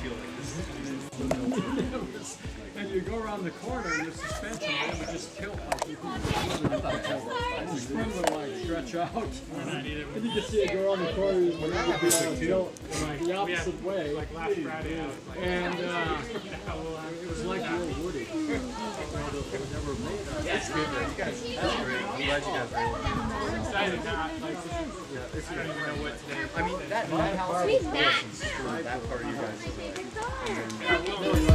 feel like this is and you go around the corner and the suspension, it would just tilt like you the spring would like stretch out. And you can see it go around the corner and tilt the opposite way. Like last Friday, I was like, and it was like real Woody. That's good, man. You guys, that's great. I'm glad you guys were able to do that. I'm excited not, like, I don't even know what today is. I mean, that house is awesome. That part of you guys is like,